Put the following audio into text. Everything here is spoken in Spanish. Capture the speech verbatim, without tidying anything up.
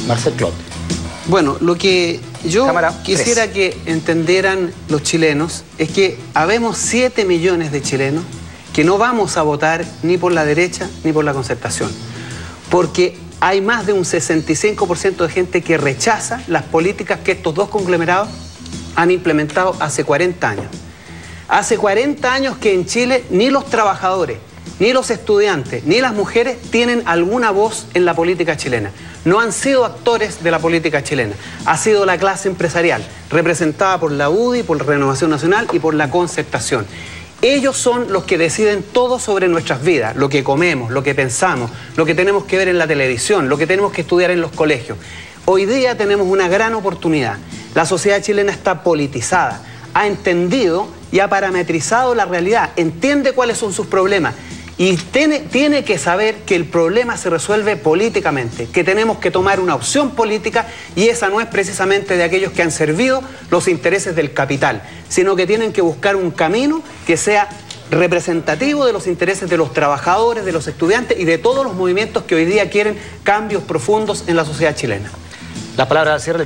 Marcel Clot. Bueno, lo que yo Cámara quisiera tres. que entendieran los chilenos es que habemos siete millones de chilenos que no vamos a votar ni por la derecha ni por la Concertación, porque hay más de un sesenta y cinco por ciento de gente que rechaza las políticas que estos dos conglomerados han implementado hace cuarenta años. Hace cuarenta años que en Chile ni los trabajadores, ni los estudiantes, ni las mujeres tienen alguna voz en la política chilena. No han sido actores de la política chilena. Ha sido la clase empresarial, representada por la U D I, por Renovación Nacional y por la Concertación. Ellos son los que deciden todo sobre nuestras vidas, lo que comemos, lo que pensamos, lo que tenemos que ver en la televisión, lo que tenemos que estudiar en los colegios. Hoy día tenemos una gran oportunidad. La sociedad chilena está politizada, ha entendido y ha parametrizado la realidad, entiende cuáles son sus problemas y tiene, tiene que saber que el problema se resuelve políticamente, que tenemos que tomar una opción política y esa no es precisamente de aquellos que han servido los intereses del capital, sino que tienen que buscar un camino que sea representativo de los intereses de los trabajadores, de los estudiantes y de todos los movimientos que hoy día quieren cambios profundos en la sociedad chilena. La palabra al cierre.